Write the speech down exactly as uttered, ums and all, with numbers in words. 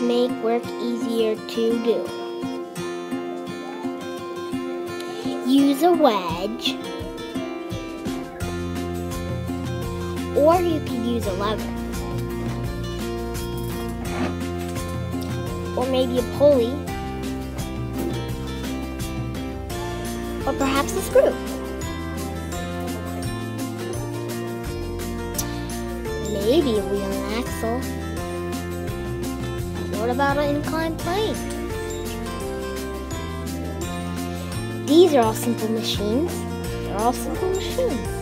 make work easier to do. Use a wedge, or you could use a lever, or maybe a pulley, or perhaps a screw. Maybe a wheel and axle. What about an inclined plane? These are all simple machines. They're all simple machines.